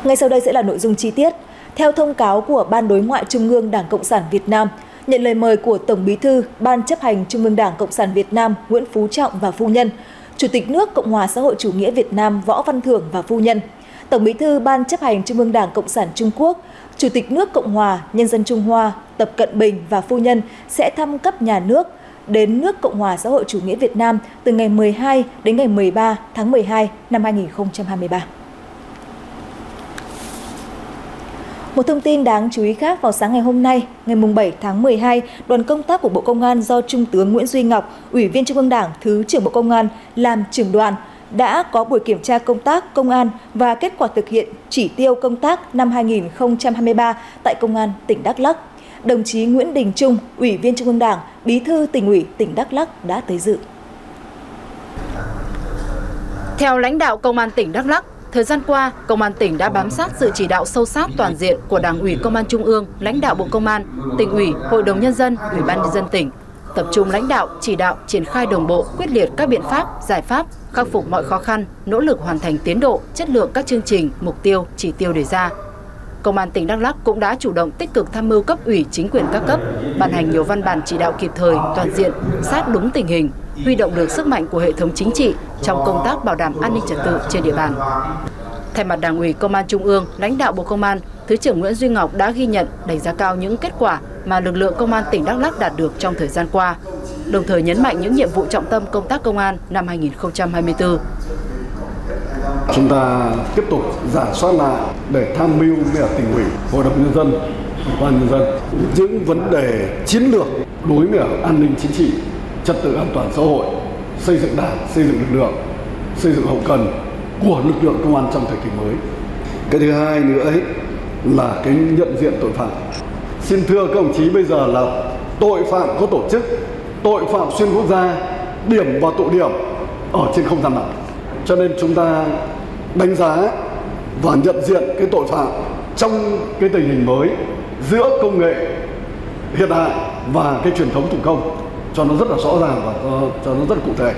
Ngay sau đây sẽ là nội dung chi tiết. Theo thông cáo của Ban Đối ngoại Trung ương Đảng Cộng sản Việt Nam, nhận lời mời của Tổng Bí thư Ban chấp hành Trung ương Đảng Cộng sản Việt Nam Nguyễn Phú Trọng và phu nhân, Chủ tịch nước Cộng hòa xã hội chủ nghĩa Việt Nam Võ Văn Thưởng và phu nhân, Tổng Bí thư Ban chấp hành Trung ương Đảng Cộng sản Trung Quốc, Chủ tịch nước Cộng hòa Nhân dân Trung Hoa Tập Cận Bình và phu nhân sẽ thăm cấp nhà nước đến nước Cộng hòa xã hội chủ nghĩa Việt Nam từ ngày 12 đến ngày 13 tháng 12 năm 2023. Một thông tin đáng chú ý khác, vào sáng ngày hôm nay, ngày 7 tháng 12, đoàn công tác của Bộ Công an do Trung tướng Nguyễn Duy Ngọc, Ủy viên Trung ương Đảng, Thứ trưởng Bộ Công an làm trưởng đoàn, đã có buổi kiểm tra công tác công an và kết quả thực hiện chỉ tiêu công tác năm 2023 tại Công an tỉnh Đắk Lắk. Đồng chí Nguyễn Đình Trung, Ủy viên Trung ương Đảng, Bí thư Tỉnh ủy tỉnh Đắk Lắk đã tới dự. Theo lãnh đạo Công an tỉnh Đắk Lắk, thời gian qua, Công an tỉnh đã bám sát sự chỉ đạo sâu sát toàn diện của Đảng ủy Công an Trung ương, lãnh đạo Bộ Công an, Tỉnh ủy, Hội đồng Nhân dân, Ủy ban Nhân dân tỉnh, tập trung lãnh đạo, chỉ đạo, triển khai đồng bộ, quyết liệt các biện pháp, giải pháp, khắc phục mọi khó khăn, nỗ lực hoàn thành tiến độ, chất lượng các chương trình, mục tiêu, chỉ tiêu đề ra. Công an tỉnh Đắk Lắk cũng đã chủ động tích cực tham mưu cấp ủy chính quyền các cấp, ban hành nhiều văn bản chỉ đạo kịp thời, toàn diện, sát đúng tình hình, huy động được sức mạnh của hệ thống chính trị trong công tác bảo đảm an ninh trật tự trên địa bàn. Thay mặt Đảng ủy Công an Trung ương, lãnh đạo Bộ Công an, Thứ trưởng Nguyễn Duy Ngọc đã ghi nhận, đánh giá cao những kết quả mà lực lượng Công an tỉnh Đắk Lắk đạt được trong thời gian qua, đồng thời nhấn mạnh những nhiệm vụ trọng tâm công tác công an năm 2024. Chúng ta tiếp tục rà soát lại để tham mưu với Tỉnh ủy, Hội đồng Nhân dân, Ủy ban Nhân dân những vấn đề chiến lược đối với an ninh chính trị, trật tự an toàn xã hội, xây dựng đảng, xây dựng lực lượng, xây dựng hậu cần của lực lượng công an trong thời kỳ mới. Cái thứ hai nữa ấy là cái nhận diện tội phạm. Xin thưa các đồng chí, bây giờ là tội phạm có tổ chức, tội phạm xuyên quốc gia, điểm và tụ điểm ở trên không gian mạng. Cho nên chúng ta đánh giá và nhận diện cái tội phạm trong cái tình hình mới giữa công nghệ hiện đại và cái truyền thống thủ công cho nó rất là rõ ràng và cho nó rất là cụ thể.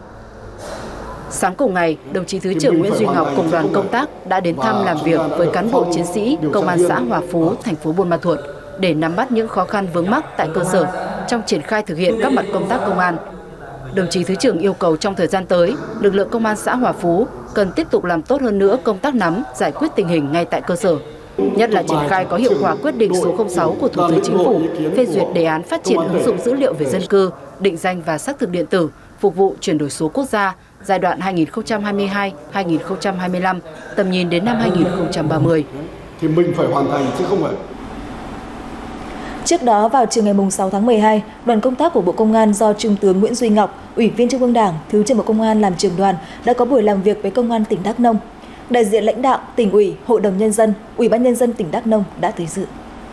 Sáng cùng ngày, đồng chí Thứ trưởng Nguyễn Duy Ngọc cùng đoàn công tác đã đến thăm làm việc với cán bộ chiến sĩ Công an xã Hòa Phú, thành phố Buôn Ma Thuột để nắm bắt những khó khăn vướng mắc tại cơ sở trong triển khai thực hiện các mặt công tác công an. Đồng chí Thứ trưởng yêu cầu trong thời gian tới, lực lượng Công an xã Hòa Phú cần tiếp tục làm tốt hơn nữa công tác nắm, giải quyết tình hình ngay tại cơ sở, nhất là triển khai có hiệu quả quyết định số 06 của Thủ tướng Chính phủ phê duyệt đề án phát triển ứng dụng dữ liệu về dân cư, định danh và xác thực điện tử phục vụ chuyển đổi số quốc gia giai đoạn 2022-2025, tầm nhìn đến năm 2030. Thì mình phải hoàn thành chứ không phải. Trước đó, vào chiều ngày 6 tháng 12, đoàn công tác của Bộ Công an do Trung tướng Nguyễn Duy Ngọc, Ủy viên Trung ương Đảng, Thứ trưởng Bộ Công an làm trưởng đoàn đã có buổi làm việc với Công an tỉnh Đắk Nông. Đại diện lãnh đạo Tỉnh ủy, Hội đồng Nhân dân, Ủy ban Nhân dân tỉnh Đắk Nông đã tới dự.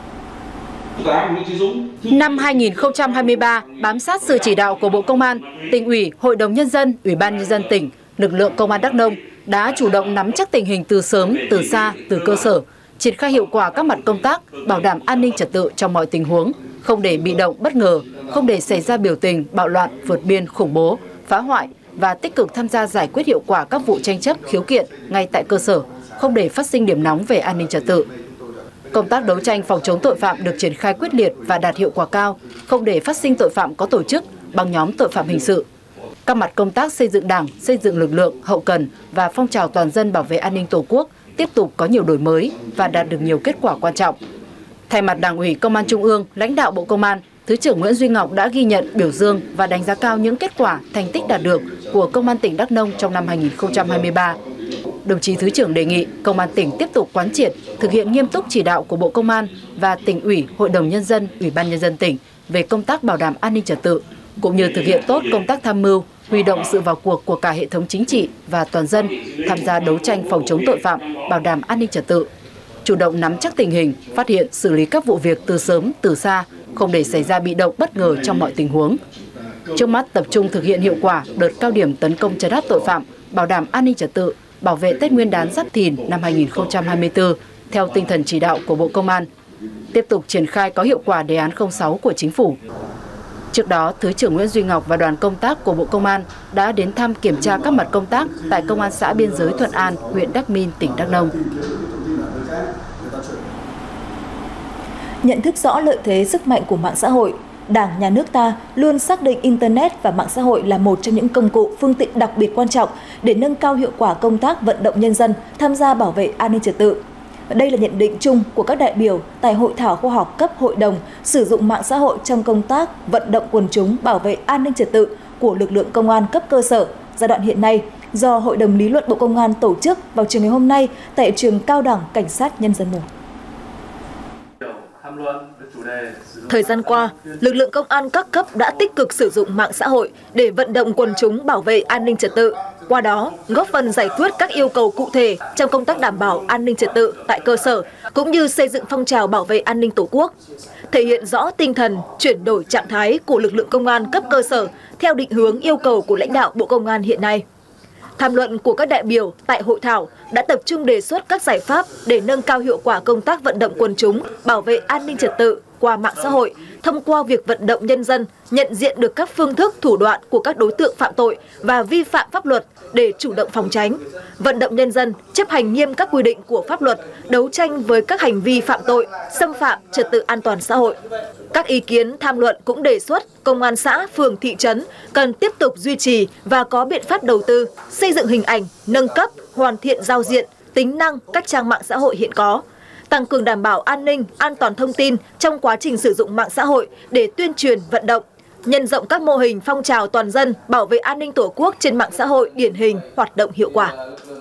Năm 2023, bám sát sự chỉ đạo của Bộ Công an, Tỉnh ủy, Hội đồng Nhân dân, Ủy ban Nhân dân tỉnh, lực lượng Công an Đắk Nông đã chủ động nắm chắc tình hình từ sớm, từ xa, từ cơ sở, triển khai hiệu quả các mặt công tác, bảo đảm an ninh trật tự trong mọi tình huống, không để bị động bất ngờ, không để xảy ra biểu tình, bạo loạn, vượt biên, khủng bố, phá hoại và tích cực tham gia giải quyết hiệu quả các vụ tranh chấp, khiếu kiện ngay tại cơ sở, không để phát sinh điểm nóng về an ninh trật tự. Công tác đấu tranh phòng chống tội phạm được triển khai quyết liệt và đạt hiệu quả cao, không để phát sinh tội phạm có tổ chức, băng nhóm tội phạm hình sự. Các mặt công tác xây dựng đảng, xây dựng lực lượng, hậu cần và phong trào toàn dân bảo vệ an ninh Tổ quốc tiếp tục có nhiều đổi mới và đạt được nhiều kết quả quan trọng. Thay mặt Đảng ủy Công an Trung ương, lãnh đạo Bộ Công an, Thứ trưởng Nguyễn Duy Ngọc đã ghi nhận, biểu dương và đánh giá cao những kết quả, thành tích đạt được của Công an tỉnh Đắk Nông trong năm 2023. Đồng chí Thứ trưởng đề nghị Công an tỉnh tiếp tục quán triệt, thực hiện nghiêm túc chỉ đạo của Bộ Công an và Tỉnh ủy, Hội đồng Nhân dân, Ủy ban Nhân dân tỉnh về công tác bảo đảm an ninh trật tự, cũng như thực hiện tốt công tác tham mưu, huy động sự vào cuộc của cả hệ thống chính trị và toàn dân tham gia đấu tranh phòng chống tội phạm, bảo đảm an ninh trật tự, chủ động nắm chắc tình hình, phát hiện, xử lý các vụ việc từ sớm, từ xa, không để xảy ra bị động bất ngờ trong mọi tình huống. Trước mắt tập trung thực hiện hiệu quả đợt cao điểm tấn công trấn áp tội phạm, bảo đảm an ninh trật tự, bảo vệ Tết Nguyên đán Giáp Thìn năm 2024 theo tinh thần chỉ đạo của Bộ Công an, tiếp tục triển khai có hiệu quả đề án 06 của Chính phủ. Trước đó, Thứ trưởng Nguyễn Duy Ngọc và đoàn công tác của Bộ Công an đã đến thăm kiểm tra các mặt công tác tại Công an xã biên giới Thuận An, huyện Đắc Min, tỉnh Đắk Nông. Nhận thức rõ lợi thế sức mạnh của mạng xã hội, Đảng, Nhà nước ta luôn xác định Internet và mạng xã hội là một trong những công cụ, phương tiện đặc biệt quan trọng để nâng cao hiệu quả công tác vận động nhân dân tham gia bảo vệ an ninh trật tự. Đây là nhận định chung của các đại biểu tại hội thảo khoa học cấp hội đồng sử dụng mạng xã hội trong công tác vận động quần chúng bảo vệ an ninh trật tự của lực lượng công an cấp cơ sở giai đoạn hiện nay do Hội đồng Lý luận Bộ Công an tổ chức vào chiều ngày hôm nay tại trường Cao đẳng Cảnh sát Nhân dân 1. Thời gian qua, lực lượng công an các cấp đã tích cực sử dụng mạng xã hội để vận động quần chúng bảo vệ an ninh trật tự, qua đó góp phần giải quyết các yêu cầu cụ thể trong công tác đảm bảo an ninh trật tự tại cơ sở, cũng như xây dựng phong trào bảo vệ an ninh Tổ quốc, thể hiện rõ tinh thần chuyển đổi trạng thái của lực lượng công an cấp cơ sở theo định hướng yêu cầu của lãnh đạo Bộ Công an hiện nay. Tham luận của các đại biểu tại hội thảo đã tập trung đề xuất các giải pháp để nâng cao hiệu quả công tác vận động quần chúng bảo vệ an ninh trật tự qua mạng xã hội, thông qua việc vận động nhân dân nhận diện được các phương thức thủ đoạn của các đối tượng phạm tội và vi phạm pháp luật để chủ động phòng tránh, vận động nhân dân chấp hành nghiêm các quy định của pháp luật, đấu tranh với các hành vi phạm tội, xâm phạm trật tự an toàn xã hội. Các ý kiến tham luận cũng đề xuất công an xã, phường, thị trấn cần tiếp tục duy trì và có biện pháp đầu tư, xây dựng hình ảnh, nâng cấp, hoàn thiện giao diện, tính năng các trang mạng xã hội hiện có, tăng cường đảm bảo an ninh, an toàn thông tin trong quá trình sử dụng mạng xã hội để tuyên truyền, vận động, nhân rộng các mô hình phong trào toàn dân bảo vệ an ninh Tổ quốc trên mạng xã hội điển hình, hoạt động hiệu quả.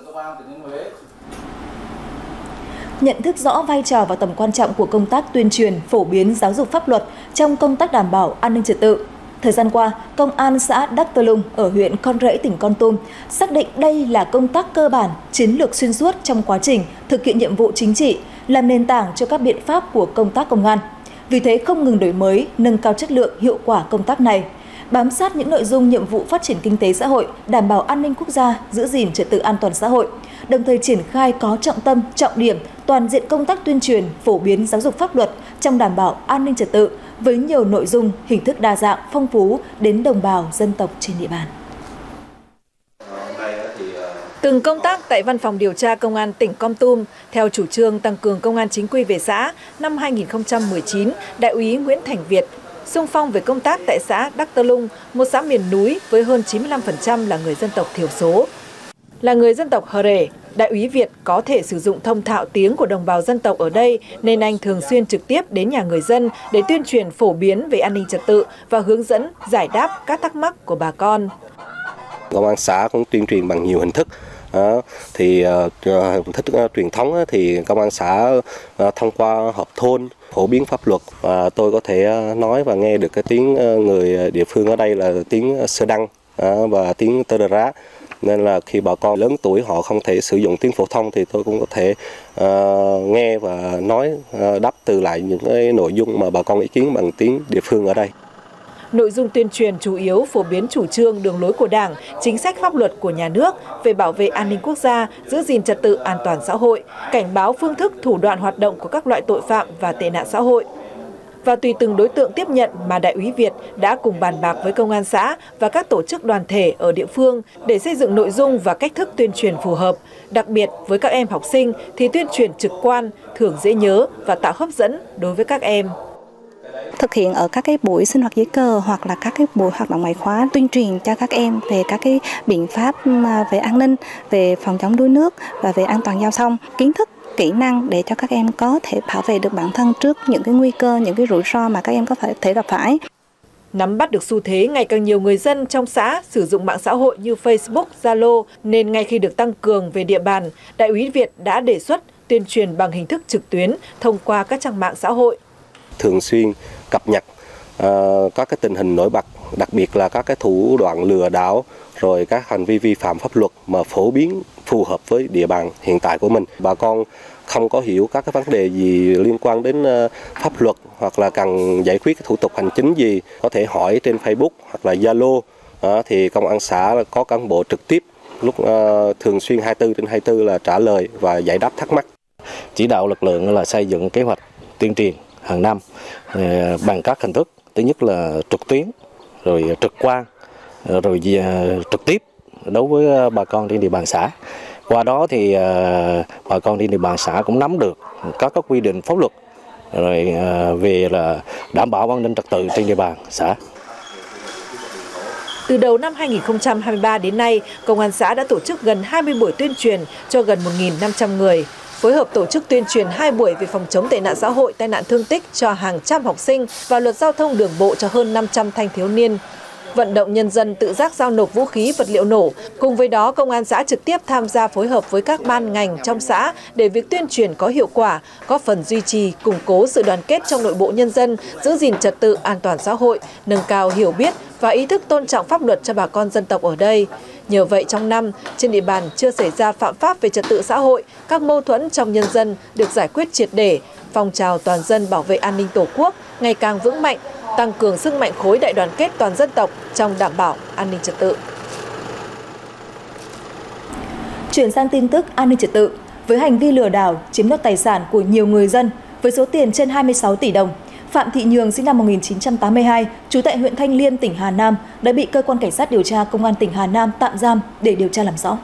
Nhận thức rõ vai trò và tầm quan trọng của công tác tuyên truyền, phổ biến giáo dục pháp luật trong công tác đảm bảo an ninh trật tự. Thời gian qua, Công an xã Đắc Tơ Lung ở huyện Con Rẫy, tỉnh Kon Tum xác định đây là công tác cơ bản, chiến lược xuyên suốt trong quá trình thực hiện nhiệm vụ chính trị, làm nền tảng cho các biện pháp của công tác công an. Vì thế không ngừng đổi mới, nâng cao chất lượng, hiệu quả công tác này, bám sát những nội dung nhiệm vụ phát triển kinh tế xã hội, đảm bảo an ninh quốc gia, giữ gìn trật tự an toàn xã hội, đồng thời triển khai có trọng tâm, trọng điểm, toàn diện công tác tuyên truyền, phổ biến giáo dục pháp luật trong đảm bảo an ninh trật tự với nhiều nội dung, hình thức đa dạng, phong phú đến đồng bào dân tộc trên địa bàn. Từng công tác tại Văn phòng điều tra Công an tỉnh Kon Tum theo chủ trương tăng cường công an chính quy về xã, năm 2019, Đại úy Nguyễn Thành Việt xung phong về công tác tại xã Đắc Tơ Lung, một xã miền núi với hơn 95% là người dân tộc thiểu số. Là người dân tộc Hờ Rể, Đại úy Việt có thể sử dụng thông thạo tiếng của đồng bào dân tộc ở đây nên anh thường xuyên trực tiếp đến nhà người dân để tuyên truyền phổ biến về an ninh trật tự và hướng dẫn, giải đáp các thắc mắc của bà con. Công an xã cũng tuyên truyền bằng nhiều hình thức. Hình thức truyền thống thì công an xã thông qua họp thôn phổ biến pháp luật, và tôi có thể nói và nghe được cái tiếng người địa phương ở đây là tiếng Sơ Đăng và tiếng Tơ Đờ Rá, nên là khi bà con lớn tuổi họ không thể sử dụng tiếng phổ thông thì tôi cũng có thể nghe và nói đáp từ lại những cái nội dung mà bà con ý kiến bằng tiếng địa phương ở đây. Nội dung tuyên truyền chủ yếu phổ biến chủ trương, đường lối của Đảng, chính sách pháp luật của nhà nước về bảo vệ an ninh quốc gia, giữ gìn trật tự an toàn xã hội, cảnh báo phương thức, thủ đoạn hoạt động của các loại tội phạm và tệ nạn xã hội. Và tùy từng đối tượng tiếp nhận mà Đại úy Việt đã cùng bàn bạc với công an xã và các tổ chức đoàn thể ở địa phương để xây dựng nội dung và cách thức tuyên truyền phù hợp. Đặc biệt với các em học sinh thì tuyên truyền trực quan, thường dễ nhớ và tạo hấp dẫn đối với các em. Thực hiện ở các cái buổi sinh hoạt dưới cờ hoặc là các cái buổi hoạt động ngoại khóa, tuyên truyền cho các em về các cái biện pháp về an ninh, về phòng chống đuối nước và về an toàn giao thông, kiến thức, kỹ năng để cho các em có thể bảo vệ được bản thân trước những cái nguy cơ, những cái rủi ro mà các em có thể gặp phải. Nắm bắt được xu thế ngày càng nhiều người dân trong xã sử dụng mạng xã hội như Facebook, Zalo, nên ngay khi được tăng cường về địa bàn, Đại úy Việt đã đề xuất tuyên truyền bằng hình thức trực tuyến thông qua các trang mạng xã hội. Thường xuyên cập nhật các cái tình hình nổi bật, đặc biệt là các cái thủ đoạn lừa đảo, rồi các hành vi vi phạm pháp luật mà phổ biến phù hợp với địa bàn hiện tại của mình. Bà con không có hiểu các cái vấn đề gì liên quan đến pháp luật hoặc là cần giải quyết cái thủ tục hành chính gì, có thể hỏi trên Facebook hoặc là Zalo, thì công an xã có cán bộ trực tiếp lúc thường xuyên 24/24 là trả lời và giải đáp thắc mắc. Chỉ đạo lực lượng là xây dựng kế hoạch tuyên truyền hàng năm bằng các hình thức, thứ nhất là trực tuyến, rồi trực quan, rồi trực tiếp đối với bà con trên địa bàn xã. Qua đó thì bà con trên địa bàn xã cũng nắm được các quy định pháp luật rồi về là đảm bảo an ninh trật tự trên địa bàn xã. Từ đầu năm 2023 đến nay, Công an xã đã tổ chức gần 20 buổi tuyên truyền cho gần 1.500 người, phối hợp tổ chức tuyên truyền 2 buổi về phòng chống tệ nạn xã hội, tai nạn thương tích cho hàng trăm học sinh và luật giao thông đường bộ cho hơn 500 thanh thiếu niên. Vận động nhân dân tự giác giao nộp vũ khí, vật liệu nổ. Cùng với đó, Công an xã trực tiếp tham gia phối hợp với các ban ngành trong xã để việc tuyên truyền có hiệu quả, góp phần duy trì, củng cố sự đoàn kết trong nội bộ nhân dân, giữ gìn trật tự an toàn xã hội, nâng cao hiểu biết và ý thức tôn trọng pháp luật cho bà con dân tộc ở đây. Nhờ vậy, trong năm, trên địa bàn chưa xảy ra phạm pháp về trật tự xã hội, các mâu thuẫn trong nhân dân được giải quyết triệt để, phong trào toàn dân bảo vệ an ninh Tổ quốc ngày càng vững mạnh, tăng cường sức mạnh khối đại đoàn kết toàn dân tộc trong đảm bảo an ninh trật tự. Chuyển sang tin tức an ninh trật tự, với hành vi lừa đảo chiếm đoạt tài sản của nhiều người dân với số tiền trên 26 tỷ đồng, Phạm Thị Nhường sinh năm 1982, trú tại huyện Thanh Liêm, tỉnh Hà Nam đã bị cơ quan cảnh sát điều tra công an tỉnh Hà Nam tạm giam để điều tra làm rõ.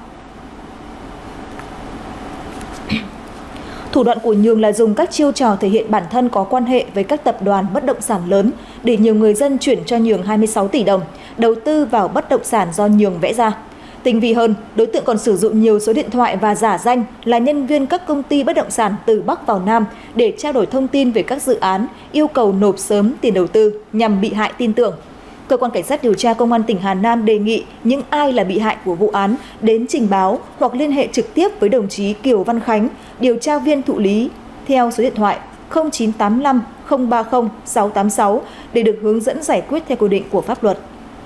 Thủ đoạn của Nhường là dùng các chiêu trò thể hiện bản thân có quan hệ với các tập đoàn bất động sản lớn để nhiều người dân chuyển cho Nhường 26 tỷ đồng, đầu tư vào bất động sản do Nhường vẽ ra. Tinh vi hơn, đối tượng còn sử dụng nhiều số điện thoại và giả danh là nhân viên các công ty bất động sản từ Bắc vào Nam để trao đổi thông tin về các dự án, yêu cầu nộp sớm tiền đầu tư nhằm bị hại tin tưởng. Cơ quan Cảnh sát điều tra Công an tỉnh Hà Nam đề nghị những ai là bị hại của vụ án đến trình báo hoặc liên hệ trực tiếp với đồng chí Kiều Văn Khánh, điều tra viên thụ lý theo số điện thoại 0985 030 686 để được hướng dẫn giải quyết theo quy định của pháp luật.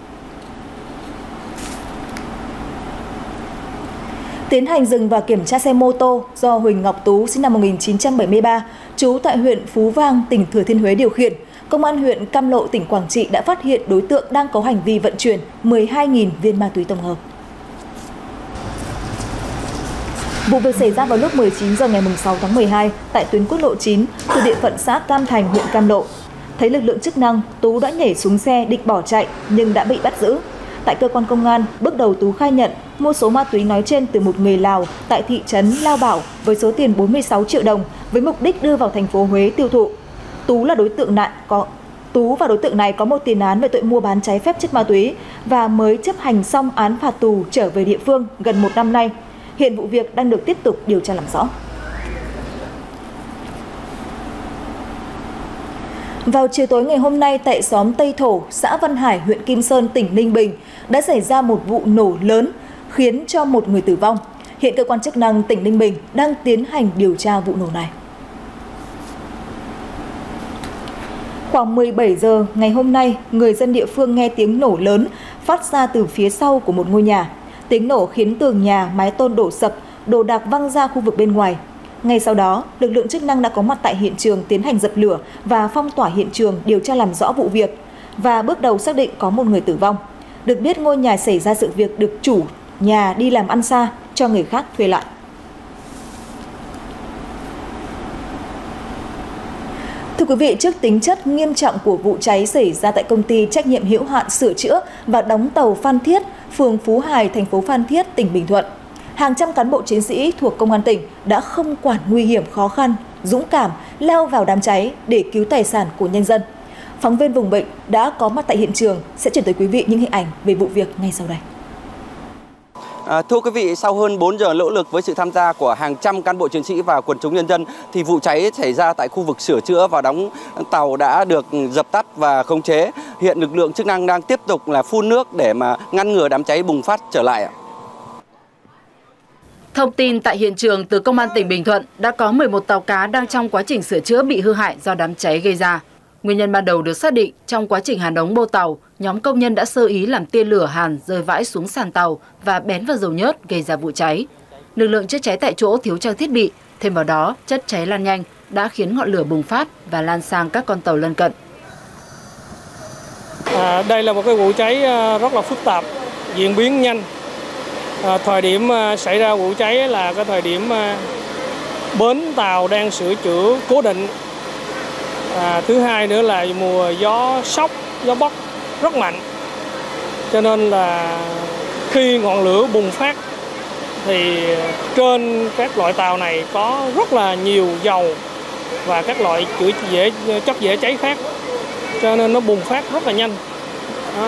Tiến hành dừng và kiểm tra xe mô tô do Huỳnh Ngọc Tú sinh năm 1973, trú tại huyện Phú Vang, tỉnh Thừa Thiên Huế điều khiển, Công an huyện Cam Lộ, tỉnh Quảng Trị đã phát hiện đối tượng đang có hành vi vận chuyển 12.000 viên ma túy tổng hợp. Vụ việc xảy ra vào lúc 19 giờ ngày 6 tháng 12 tại tuyến quốc lộ 9 từ địa phận xã Cam Thành, huyện Cam Lộ. Thấy lực lượng chức năng, Tú đã nhảy xuống xe định bỏ chạy nhưng đã bị bắt giữ. Tại cơ quan công an, bước đầu Tú khai nhận mua số ma túy nói trên từ một người Lào tại thị trấn Lao Bảo với số tiền 46 triệu đồng với mục đích đưa vào thành phố Huế tiêu thụ. Tú và đối tượng này có một tiền án về tội mua bán trái phép chất ma túy và mới chấp hành xong án phạt tù trở về địa phương gần 1 năm nay. Hiện vụ việc đang được tiếp tục điều tra làm rõ. Vào chiều tối ngày hôm nay tại xóm Tây Thổ, xã Văn Hải, huyện Kim Sơn, tỉnh Ninh Bình đã xảy ra một vụ nổ lớn khiến cho một người tử vong. Hiện cơ quan chức năng tỉnh Ninh Bình đang tiến hành điều tra vụ nổ này. Khoảng 17 giờ ngày hôm nay, người dân địa phương nghe tiếng nổ lớn phát ra từ phía sau của một ngôi nhà. Tiếng nổ khiến tường nhà, mái tôn đổ sập, đồ đạc văng ra khu vực bên ngoài. Ngay sau đó, lực lượng chức năng đã có mặt tại hiện trường tiến hành dập lửa và phong tỏa hiện trường điều tra làm rõ vụ việc và bước đầu xác định có một người tử vong. Được biết ngôi nhà xảy ra sự việc được chủ nhà đi làm ăn xa cho người khác thuê lại. Thưa quý vị, trước tính chất nghiêm trọng của vụ cháy xảy ra tại công ty trách nhiệm hữu hạn sửa chữa và đóng tàu Phan Thiết, phường Phú Hải, thành phố Phan Thiết, tỉnh Bình Thuận, hàng trăm cán bộ chiến sĩ thuộc công an tỉnh đã không quản nguy hiểm khó khăn, dũng cảm lao vào đám cháy để cứu tài sản của nhân dân. Phóng viên vùng bệnh đã có mặt tại hiện trường sẽ chuyển tới quý vị những hình ảnh về vụ việc ngay sau đây. Thưa quý vị, sau hơn 4 giờ nỗ lực với sự tham gia của hàng trăm cán bộ chiến sĩ và quần chúng nhân dân thì vụ cháy xảy ra tại khu vực sửa chữa và đóng tàu đã được dập tắt và khống chế. Hiện lực lượng chức năng đang tiếp tục là phun nước để mà ngăn ngừa đám cháy bùng phát trở lại. Thông tin tại hiện trường từ Công an tỉnh Bình Thuận đã có 11 tàu cá đang trong quá trình sửa chữa bị hư hại do đám cháy gây ra. Nguyên nhân ban đầu được xác định trong quá trình hàn ống bô tàu, nhóm công nhân đã sơ ý làm tia lửa hàn rơi vãi xuống sàn tàu và bén vào dầu nhớt gây ra vụ cháy. Lực lượng chữa cháy tại chỗ thiếu trang thiết bị, thêm vào đó chất cháy lan nhanh đã khiến ngọn lửa bùng phát và lan sang các con tàu lân cận. Đây là một cái vụ cháy rất là phức tạp, diễn biến nhanh. Thời điểm xảy ra vụ cháy là cái thời điểm bến tàu đang sửa chữa cố định. Thứ hai nữa là mùa gió sốc, gió Bắc rất mạnh. Cho nên là khi ngọn lửa bùng phát thì trên các loại tàu này có rất là nhiều dầu và các loại chất dễ cháy khác, cho nên nó bùng phát rất là nhanh. Đó.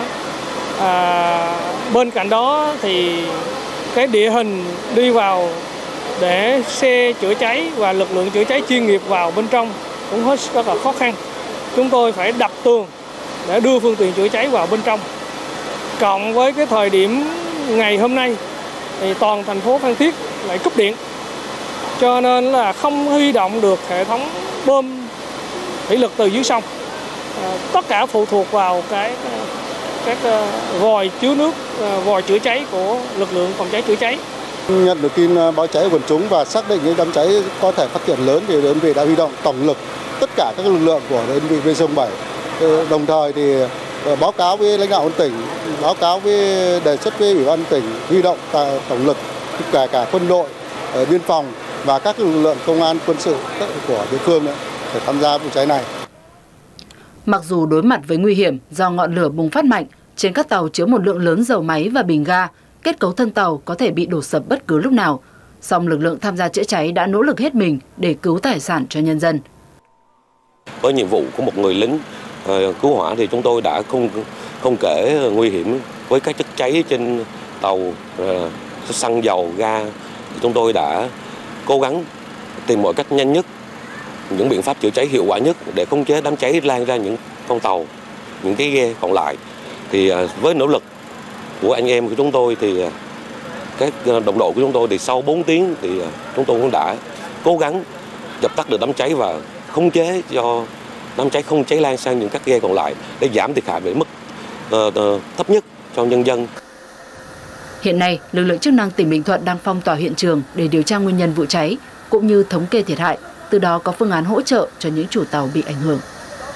Bên cạnh đó thì cái địa hình đi vào để xe chữa cháy và lực lượng chữa cháy chuyên nghiệp vào bên trong cũng hết rất là khó khăn. Chúng tôi phải đập tường để đưa phương tiện chữa cháy vào bên trong. Cộng với cái thời điểm ngày hôm nay thì toàn thành phố Phan Thiết lại cúp điện, cho nên là không huy động được hệ thống bơm thủy lực từ dưới sông. Tất cả phụ thuộc vào các vòi chứa nước, vòi chữa cháy của lực lượng phòng cháy chữa cháy. Nhận được tin báo cháy của quần chúng và xác định những đám cháy có thể phát triển lớn thì đơn vị đã huy động tổng lực tất cả các lực lượng của đơn vị VC 07. Đồng thời thì báo cáo với lãnh đạo quân tỉnh, báo cáo với đề xuất với ủy ban tỉnh huy động tổng lực cả quân đội, biên phòng và các lực lượng công an quân sự của địa phương để tham gia vụ cháy này. Mặc dù đối mặt với nguy hiểm do ngọn lửa bùng phát mạnh, trên các tàu chứa một lượng lớn dầu máy và bình ga, kết cấu thân tàu có thể bị đổ sập bất cứ lúc nào, song lực lượng tham gia chữa cháy đã nỗ lực hết mình để cứu tài sản cho nhân dân. Với nhiệm vụ của một người lính cứu hỏa thì chúng tôi đã không kể nguy hiểm với các chất cháy trên tàu, xăng dầu, ga. Chúng tôi đã cố gắng tìm mọi cách nhanh nhất, những biện pháp chữa cháy hiệu quả nhất để khống chế đám cháy lan ra những con tàu, những cái ghe còn lại. Thì với nỗ lực của anh em của chúng tôi thì các đồng đội của chúng tôi thì sau 4 tiếng thì chúng tôi cũng đã cố gắng dập tắt được đám cháy và khống chế cho đám cháy không cháy lan sang những các ghe còn lại để giảm thiệt hại về mức thấp nhất cho nhân dân. Hiện nay, lực lượng chức năng tỉnh Bình Thuận đang phong tỏa hiện trường để điều tra nguyên nhân vụ cháy cũng như thống kê thiệt hại, từ đó có phương án hỗ trợ cho những chủ tàu bị ảnh hưởng.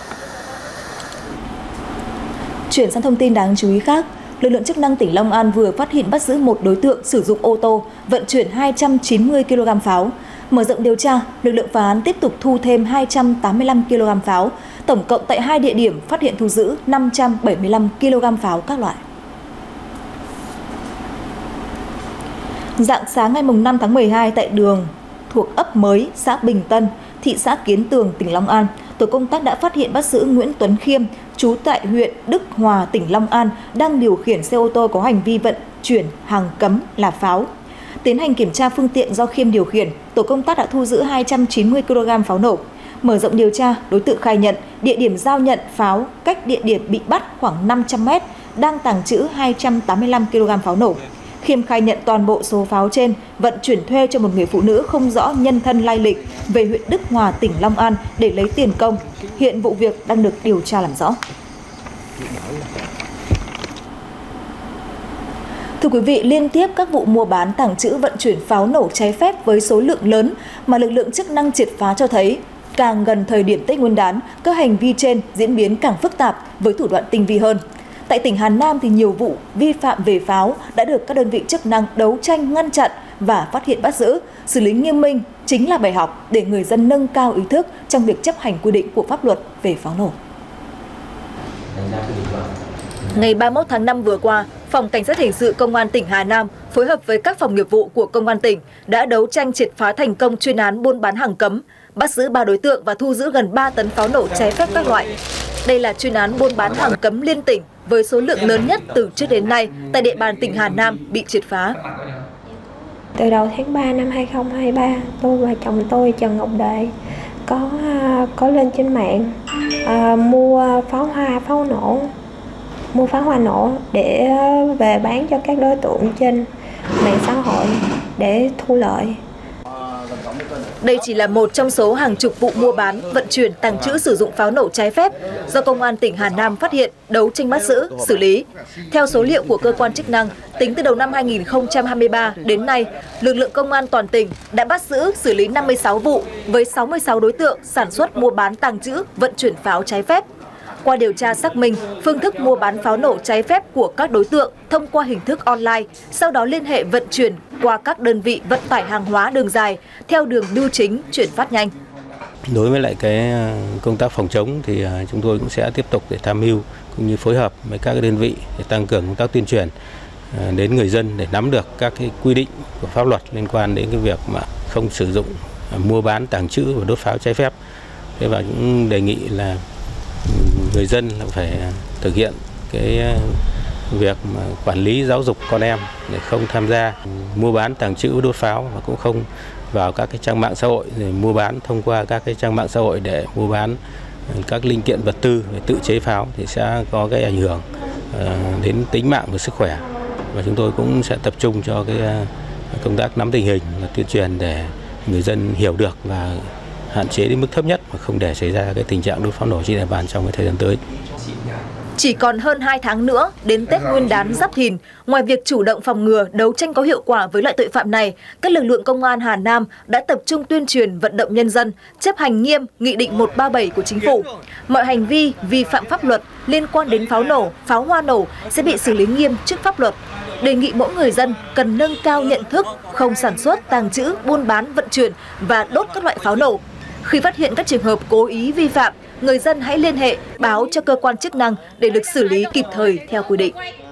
Chuyển sang thông tin đáng chú ý khác, lực lượng chức năng tỉnh Long An vừa phát hiện bắt giữ một đối tượng sử dụng ô tô vận chuyển 290 kg pháo. Mở rộng điều tra, lực lượng phá án tiếp tục thu thêm 285 kg pháo, tổng cộng tại 2 địa điểm phát hiện thu giữ 575 kg pháo các loại. Rạng sáng ngày 5 tháng 12 tại đường thuộc ấp Mới, xã Bình Tân, thị xã Kiến Tường, tỉnh Long An, tổ công tác đã phát hiện bắt giữ Nguyễn Tuấn Khiêm, trú tại huyện Đức Hòa, tỉnh Long An, đang điều khiển xe ô tô có hành vi vận chuyển hàng cấm là pháo. Tiến hành kiểm tra phương tiện do Khiêm điều khiển, tổ công tác đã thu giữ 290 kg pháo nổ. Mở rộng điều tra, đối tượng khai nhận địa điểm giao nhận pháo cách địa điểm bị bắt khoảng 500 m, đang tàng trữ 285 kg pháo nổ. Khiêm khai nhận toàn bộ số pháo trên vận chuyển thuê cho một người phụ nữ không rõ nhân thân lai lịch về huyện Đức Hòa, tỉnh Long An để lấy tiền công. Hiện vụ việc đang được điều tra làm rõ. Thưa quý vị, liên tiếp các vụ mua bán, tàng trữ, vận chuyển pháo nổ trái phép với số lượng lớn mà lực lượng chức năng triệt phá cho thấy, càng gần thời điểm Tết Nguyên đán, các hành vi trên diễn biến càng phức tạp với thủ đoạn tinh vi hơn. Tại tỉnh Hà Nam thì nhiều vụ vi phạm về pháo đã được các đơn vị chức năng đấu tranh ngăn chặn và phát hiện bắt giữ, xử lý nghiêm minh chính là bài học để người dân nâng cao ý thức trong việc chấp hành quy định của pháp luật về pháo nổ. Ngày 31 tháng 5 vừa qua, Phòng Cảnh sát Hình sự Công an tỉnh Hà Nam phối hợp với các phòng nghiệp vụ của Công an tỉnh đã đấu tranh triệt phá thành công chuyên án buôn bán hàng cấm, bắt giữ 3 đối tượng và thu giữ gần 3 tấn pháo nổ trái phép các loại. Đây là chuyên án buôn bán hàng cấm liên tỉnh với số lượng lớn nhất từ trước đến nay tại địa bàn tỉnh Hà Nam bị triệt phá. Từ đầu tháng 3 năm 2023, tôi và chồng tôi Trần Ngọc Đệ có lên trên mạng mua pháo hoa nổ để về bán cho các đối tượng trên mạng xã hội để thu lợi. Đây chỉ là một trong số hàng chục vụ mua bán, vận chuyển, tàng trữ sử dụng pháo nổ trái phép do Công an tỉnh Hà Nam phát hiện, đấu tranh bắt giữ, xử lý. Theo số liệu của cơ quan chức năng, tính từ đầu năm 2023 đến nay, lực lượng công an toàn tỉnh đã bắt giữ, xử lý 56 vụ với 66 đối tượng sản xuất, mua bán, tàng trữ, vận chuyển pháo trái phép. Qua điều tra xác minh, phương thức mua bán pháo nổ trái phép của các đối tượng thông qua hình thức online, sau đó liên hệ vận chuyển qua các đơn vị vận tải hàng hóa đường dài theo đường bưu chính chuyển phát nhanh. Đối với lại cái công tác phòng chống thì chúng tôi cũng sẽ tiếp tục để tham mưu cũng như phối hợp với các đơn vị để tăng cường công tác tuyên truyền đến người dân để nắm được các cái quy định của pháp luật liên quan đến cái việc mà không sử dụng, mua bán, tàng trữ và đốt pháo trái phép. Thế và cũng đề nghị là người dân là phải thực hiện cái việc mà quản lý giáo dục con em để không tham gia mua bán, tàng trữ, đốt pháo và cũng không vào các cái trang mạng xã hội để mua bán thông qua các cái trang mạng xã hội để mua bán các linh kiện vật tư để tự chế pháo thì sẽ có cái ảnh hưởng đến tính mạng và sức khỏe. Và chúng tôi cũng sẽ tập trung cho cái công tác nắm tình hình và tuyên truyền để người dân hiểu được và hạn chế đến mức thấp nhất và không để xảy ra cái tình trạng đốt pháo nổ trên địa bàn trong cái thời gian tới. Chỉ còn hơn 2 tháng nữa đến Tết Nguyên đán Giáp Thìn, ngoài việc chủ động phòng ngừa, đấu tranh có hiệu quả với loại tội phạm này, các lực lượng công an Hà Nam đã tập trung tuyên truyền vận động nhân dân chấp hành nghiêm Nghị định 137 của Chính phủ. Mọi hành vi vi phạm pháp luật liên quan đến pháo nổ, pháo hoa nổ sẽ bị xử lý nghiêm trước pháp luật. Đề nghị mỗi người dân cần nâng cao nhận thức, không sản xuất, tàng trữ, buôn bán, vận chuyển và đốt các loại pháo nổ. Khi phát hiện các trường hợp cố ý vi phạm, người dân hãy liên hệ báo cho cơ quan chức năng để được xử lý kịp thời theo quy định.